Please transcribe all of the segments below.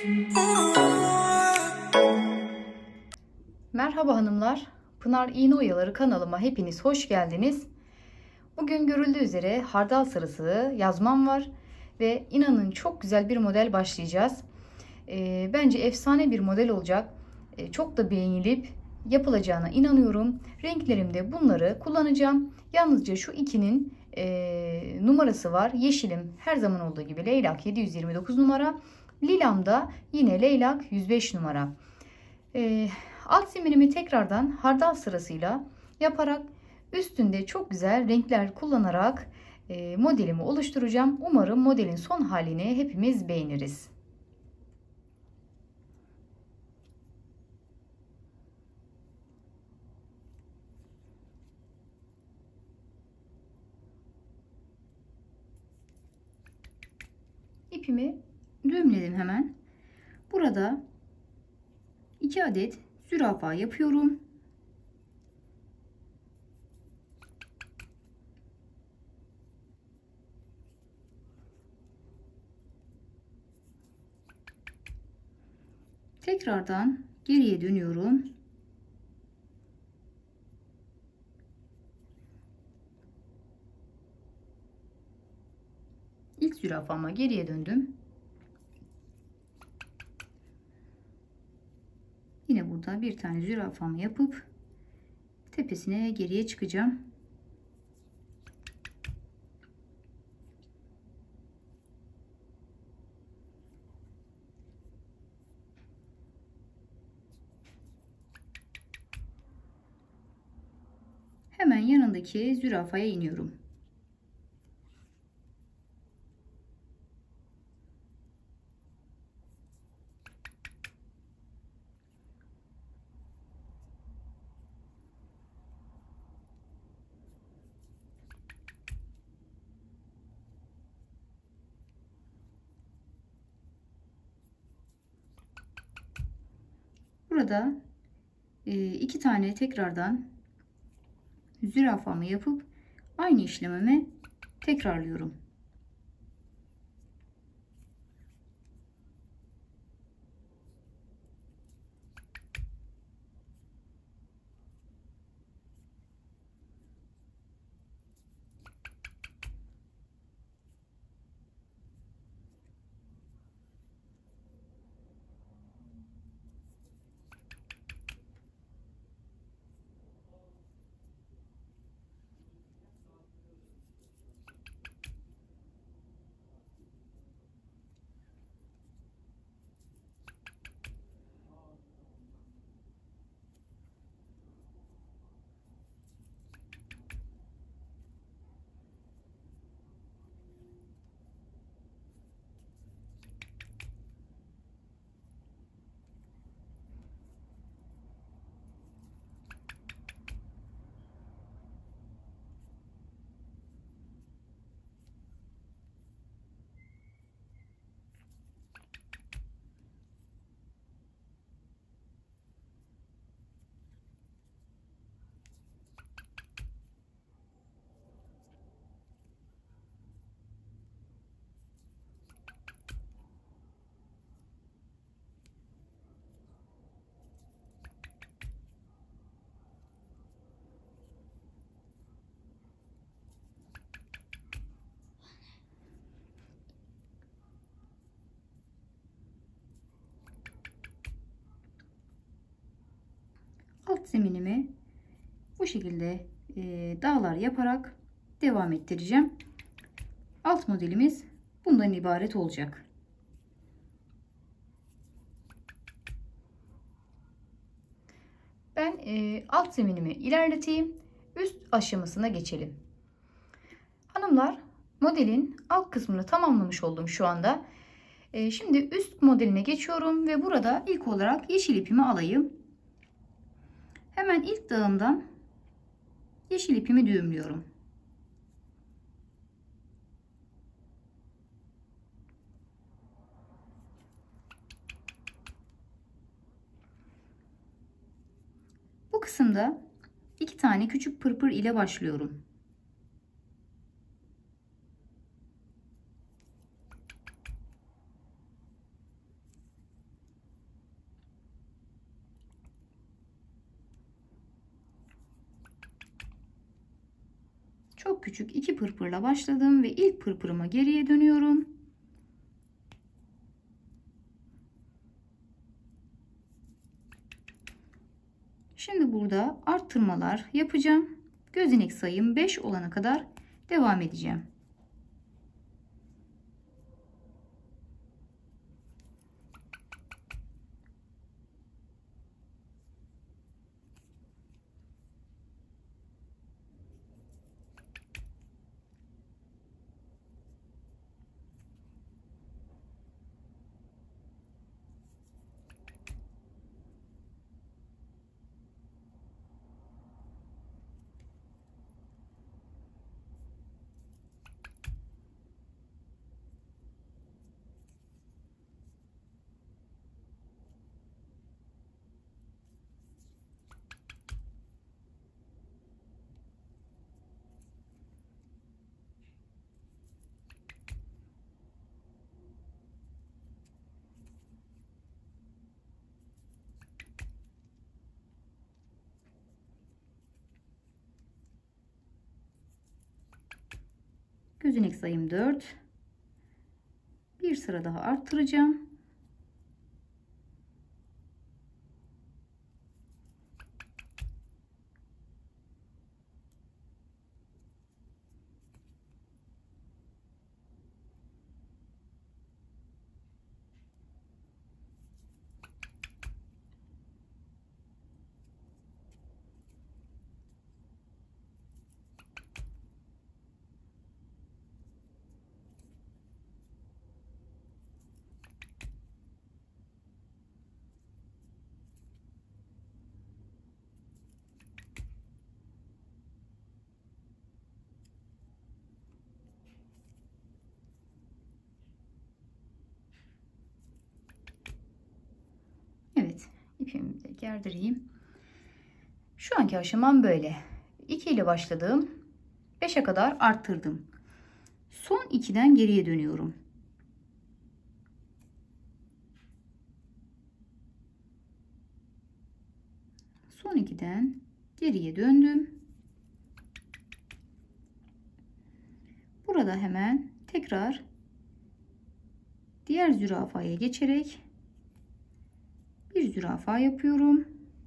Merhaba hanımlar, Pınar İğne Oyaları kanalıma hepiniz hoş geldiniz. Bugün görüldüğü üzere hardal sarısı yazmam var ve inanın çok güzel bir model başlayacağız. Bence efsane bir model olacak. Çok da beğenilip yapılacağına inanıyorum. Renklerimde bunları kullanacağım. Yalnızca şu ikinin numarası var. Yeşilim her zaman olduğu gibi leylak 729 numara. Lilam da yine leylak 105 numara. Alt zeminimi tekrardan hardal sırasıyla yaparak üstünde çok güzel renkler kullanarak modelimi oluşturacağım. Umarım modelin son halini hepimiz beğeniriz. İpimi düğümledim hemen. Burada 2 adet zürafa yapıyorum. Tekrardan geriye dönüyorum. İlk zürafama geriye döndüm. Yine burada bir tane zürafamı yapıp tepesine geriye çıkacağım. Hemen yanındaki zürafaya iniyorum. Burada iki tane tekrardan zürafamı yapıp aynı işlemimi tekrarlıyorum. Alt zeminimi bu şekilde dağlar yaparak devam ettireceğim. Alt modelimiz bundan ibaret olacak. Ben alt zeminimi ilerleteyim. Üst aşamasına geçelim. Hanımlar, modelin alt kısmını tamamlamış oldum şu anda. Şimdi üst modeline geçiyorum ve burada ilk olarak yeşil ipimi alayım. Hemen ilk dağımdan yeşil ipimi düğümlüyorum. Bu kısımda 2 tane küçük pırpır ile başlıyorum. Çok küçük 2 pırpırla başladım ve ilk pırpırıma geriye dönüyorum. Şimdi burada arttırmalar yapacağım. Gözenek sayım 5 olana kadar devam edeceğim. Gözenek sayım 4. Bir sıra daha arttıracağım. Evet, ipimi de gerdireyim. Şu anki aşamam böyle. 2 ile başladım. 5'e kadar arttırdım. Son 2'den geriye dönüyorum. Son 2'den geriye döndüm. Burada hemen tekrar diğer zürafaya geçerek bir zürafa yapıyorum.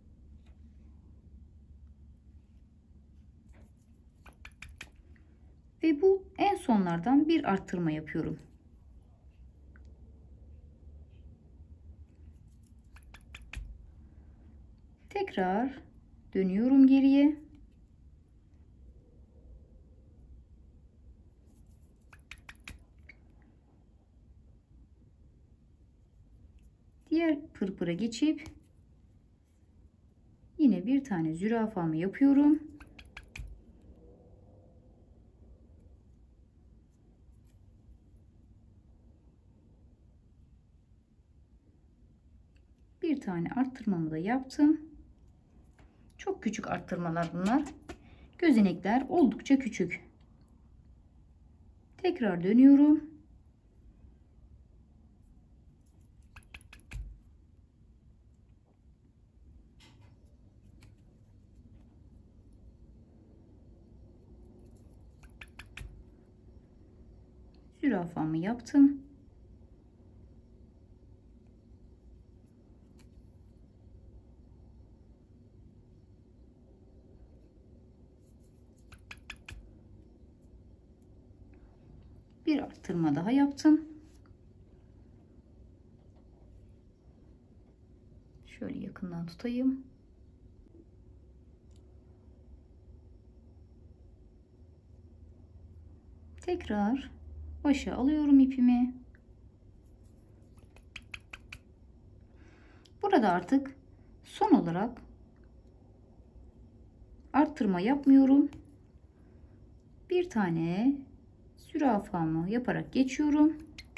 Ve bu en sonlardan bir arttırma yapıyorum. Tekrar dönüyorum geriye. Diğer pırpıra geçip yine bir tane zürafamı yapıyorum. Bir tane arttırmamı da yaptım. Çok küçük arttırmalar bunlar. Gözenekler oldukça küçük. Tekrar dönüyorum. Zürafamı yaptım. Bir arttırma daha yaptım. Şöyle yakından tutayım. Tekrar başa alıyorum ipimi. Burada artık son olarak arttırma yapmıyorum. Bir tane zürafamı yaparak geçiyorum.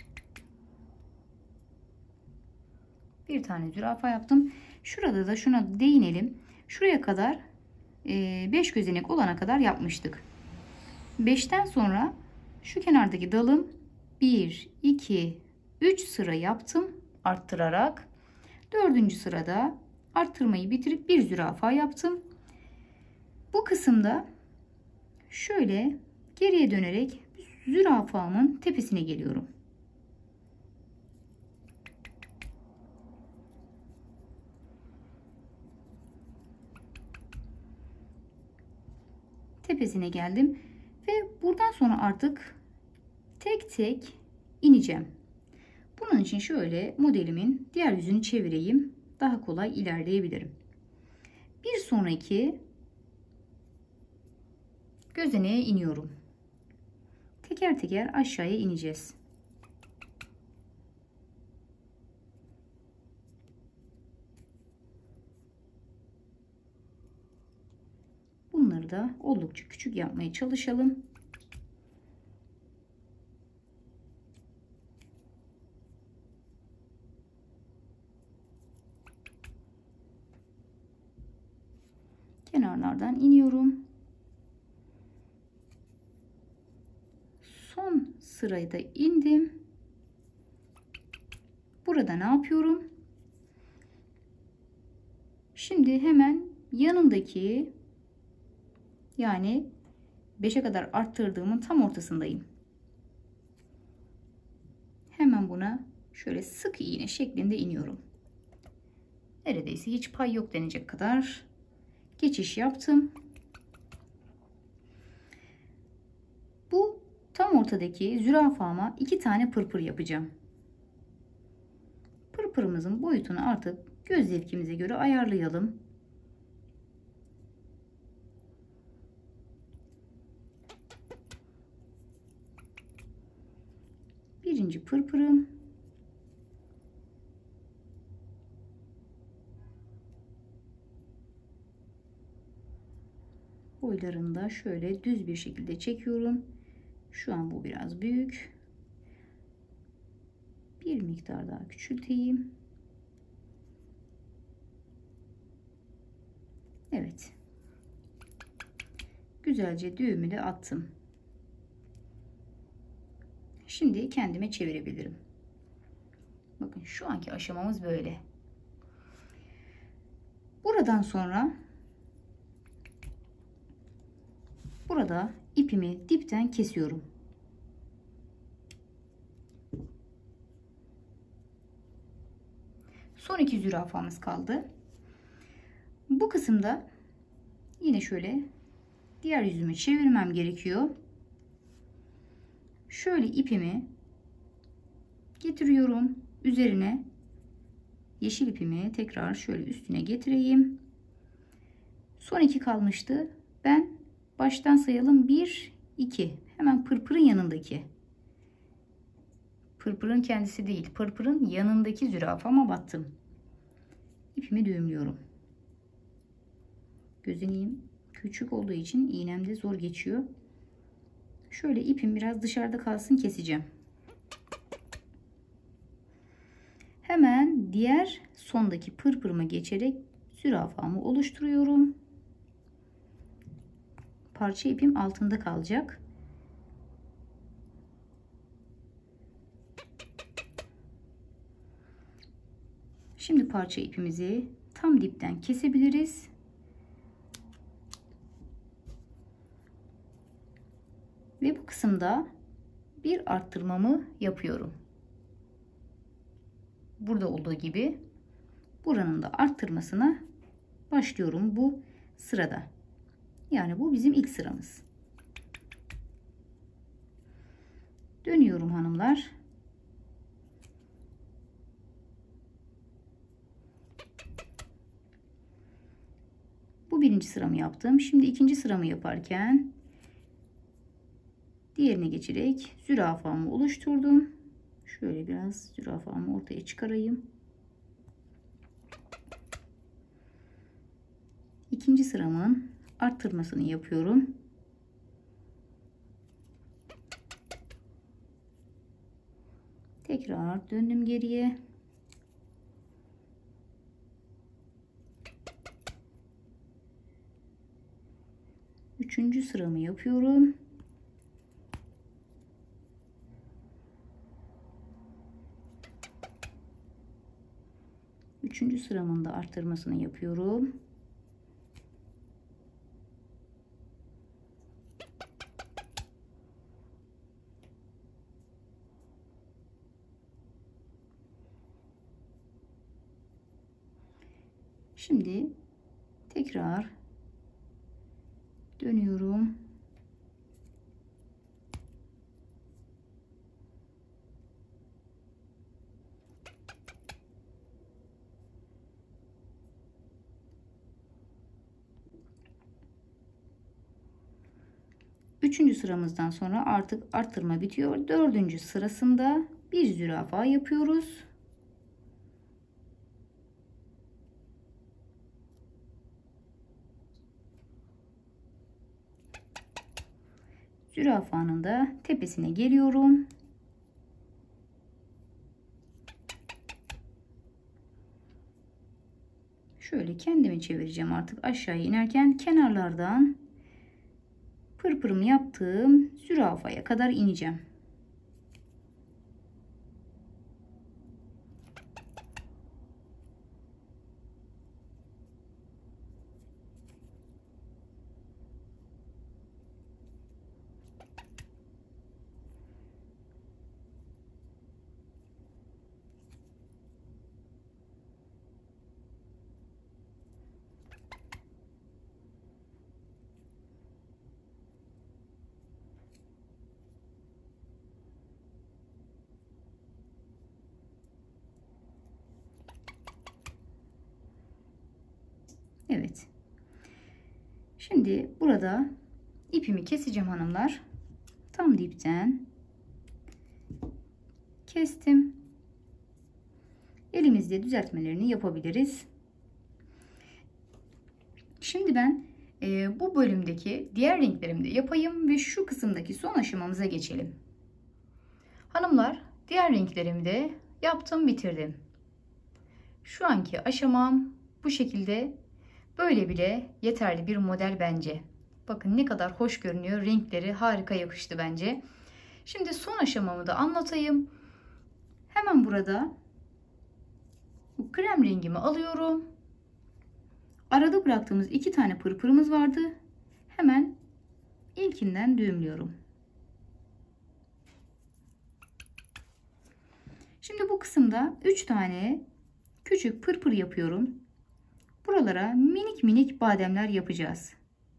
Bir tane zürafa yaptım. Şurada da şuna değinelim. Şuraya kadar 5 gözenek olana kadar yapmıştık. 5'ten sonra şu kenardaki dalım 1, 2, 3 sıra yaptım arttırarak. 4. sırada arttırmayı bitirip bir zürafa yaptım. Bu kısımda şöyle geriye dönerek zürafamın tepesine geliyorum. Tepesine geldim ve buradan sonra artık tek tek ineceğim. Bunun için şöyle modelimin diğer yüzünü çevireyim. Daha kolay ilerleyebilirim. Bir sonraki gözeneğe iniyorum. Teker teker aşağıya ineceğiz. Bunları da oldukça küçük yapmaya çalışalım. Kenarlardan iniyorum. Son sırayı da indim. Burada ne yapıyorum? Şimdi hemen yanındaki, yani 5'e kadar arttırdığımın tam ortasındayım. Hemen buna şöyle sık iğne şeklinde iniyorum. Neredeyse hiç pay yok denecek kadar geçiş yaptım. Bu tam ortadaki zürafama 2 tane pırpır yapacağım. Pırpırımızın boyutunu artık göz zevkimize göre ayarlayalım. Birinci pırpırım. Boylarını da şöyle düz bir şekilde çekiyorum. Şu an bu biraz büyük. Bir miktar daha küçülteyim. Evet. Güzelce düğümü de attım. Şimdi kendime çevirebilirim. Bakın şu anki aşamamız böyle. Buradan sonra burada ipimi dipten kesiyorum. Son 2 zürafamız kaldı. Bu kısımda yine şöyle diğer yüzümü çevirmem gerekiyor. Şöyle ipimi getiriyorum. Üzerine yeşil ipimi tekrar şöyle üstüne getireyim. Son 2 kalmıştı. Ben baştan sayalım. 1, 2. Hemen pırpırın yanındaki. Pırpırın kendisi değil. Pırpırın yanındaki zürafama battım. İpimi düğümlüyorum. Gözeneğim küçük olduğu için iğnemde zor geçiyor. Şöyle ipim biraz dışarıda kalsın, keseceğim. Hemen diğer sondaki pırpırıma geçerek zürafamı oluşturuyorum. Parça ipim altında kalacak. Şimdi parça ipimizi tam dipten kesebiliriz. Ve bu kısımda bir arttırmamı yapıyorum. Burada olduğu gibi buranın da arttırmasına başlıyorum bu sırada. Yani bu bizim ilk sıramız. Dönüyorum hanımlar. Bu birinci sıramı yaptım. Şimdi ikinci sıramı yaparken diğerine geçerek zürafamı oluşturdum. Şöyle biraz zürafamı ortaya çıkarayım. İkinci sıramın arttırmasını yapıyorum. Tekrar döndüm geriye. Üçüncü sıramı yapıyorum. Üçüncü sıramın da arttırmasını yapıyorum. Şimdi tekrar dönüyorum. Üçüncü sıramızdan sonra artık arttırma bitiyor. Dördüncü sırasında bir zürafa yapıyoruz. Zürafanın da tepesine geliyorum. Şöyle kendimi çevireceğim artık aşağıya inerken kenarlardan pırpırımı yaptığım zürafaya kadar ineceğim. Evet. Şimdi burada ipimi keseceğim hanımlar. Tam dipten kestim. Elimizde düzeltmelerini yapabiliriz. Şimdi ben bu bölümdeki diğer renklerimi de yapayım ve şu kısımdaki son aşamamıza geçelim. Hanımlar, diğer renklerimi de yaptım, bitirdim. Şu anki aşamam bu şekilde. Böyle bile yeterli bir model bence. Bakın ne kadar hoş görünüyor. Renkleri harika yakıştı bence. Şimdi son aşamamı da anlatayım. Hemen burada bu krem rengimi alıyorum. Arada bıraktığımız 2 tane pırpırımız vardı. Hemen ilkinden düğümlüyorum. Şimdi bu kısımda 3 tane küçük pırpır yapıyorum. Buralara minik minik bademler yapacağız.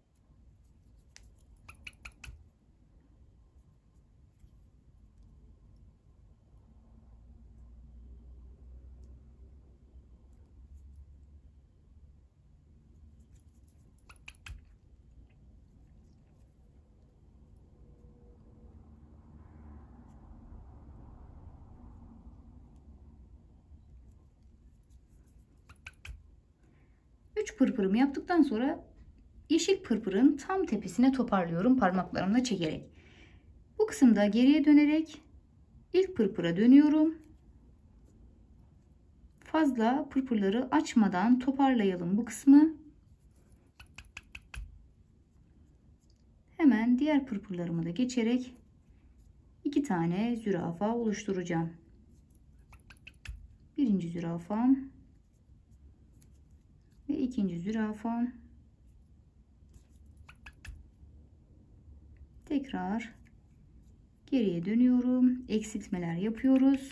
Üç pırpırımı yaptıktan sonra yeşil pırpırın tam tepesine toparlıyorum parmaklarımla çekerek. Bu kısımda geriye dönerek ilk pırpıra dönüyorum. Fazla pırpırları açmadan toparlayalım bu kısmı. Hemen diğer pırpırlarımı da geçerek 2 tane zürafa oluşturacağım. Birinci zürafam ve ikinci zürafam. Tekrar geriye dönüyorum. Eksiltmeler yapıyoruz.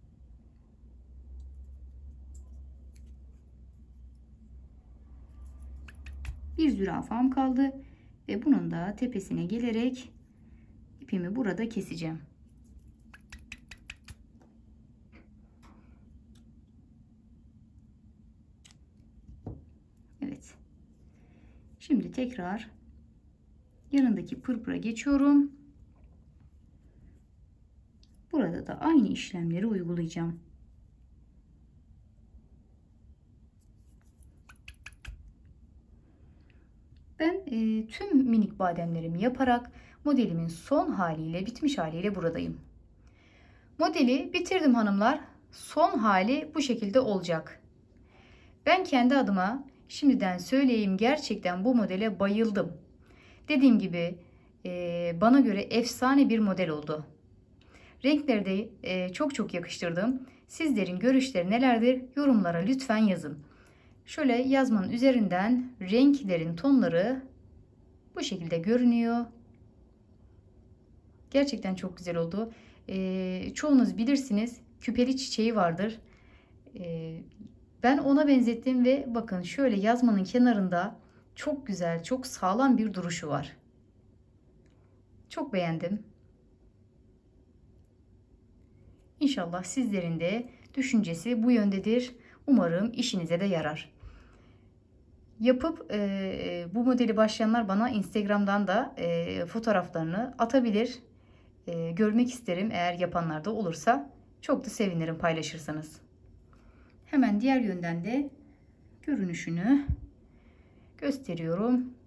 Bir zürafam kaldı ve bunun da tepesine gelerek ipimi burada keseceğim. Evet. Şimdi tekrar yanındaki pırpıra geçiyorum. Burada da aynı işlemleri uygulayacağım. Ben tüm minik bademlerimi yaparak modelimin son haliyle, bitmiş haliyle buradayım. Modeli bitirdim hanımlar. Son hali bu şekilde olacak. Ben kendi adıma şimdiden söyleyeyim, gerçekten bu modele bayıldım. Dediğim gibi bana göre efsane bir model oldu. Renkleri de çok yakıştırdım. Sizlerin görüşleri nelerdir? Yorumlara lütfen yazın. Şöyle yazmanın üzerinden renklerin tonları bu şekilde görünüyor. Gerçekten çok güzel oldu. Çoğunuz bilirsiniz, küpeli çiçeği vardır. Ben ona benzettim ve bakın şöyle yazmanın kenarında çok güzel, çok sağlam bir duruşu var. Çok beğendim. İnşallah sizlerin de düşüncesi bu yöndedir. Umarım işinize de yarar. Yapıp bu modeli başlayanlar bana Instagram'dan da fotoğraflarını atabilir. Görmek isterim eğer yapanlar da olursa. Çok da sevinirim paylaşırsanız. Hemen diğer yönden de görünüşünü gösteriyorum.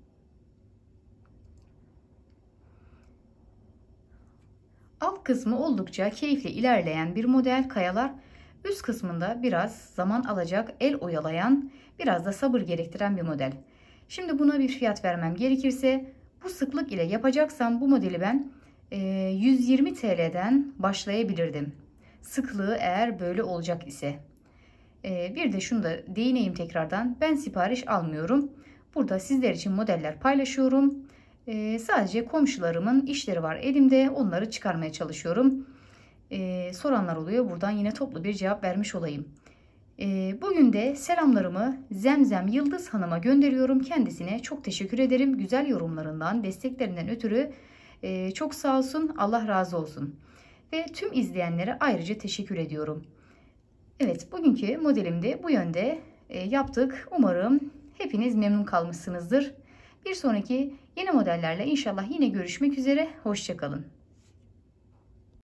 Alt kısmı oldukça keyifli ilerleyen bir model kayalar. Üst kısmında biraz zaman alacak, el oyalayan, biraz da sabır gerektiren bir model. Şimdi buna bir fiyat vermem gerekirse, bu sıklık ile yapacaksam bu modeli ben 120 TL'den başlayabilirdim. Sıklığı eğer böyle olacak ise. Bir de şunu da değineyim tekrardan. Ben sipariş almıyorum. Burada sizler için modeller paylaşıyorum. Sadece komşularımın işleri var elimde. Onları çıkarmaya çalışıyorum. Soranlar oluyor. Buradan yine toplu bir cevap vermiş olayım. Bugün de selamlarımı Zemzem Yıldız Hanım'a gönderiyorum. Kendisine çok teşekkür ederim. Güzel yorumlarından, desteklerinden ötürü çok sağ olsun. Allah razı olsun. Ve tüm izleyenlere ayrıca teşekkür ediyorum. Evet, bugünkü modelim de bu yönde yaptık. Umarım hepiniz memnun kalmışsınızdır. Bir sonraki yeni modellerle inşallah yine görüşmek üzere. Hoşça kalın.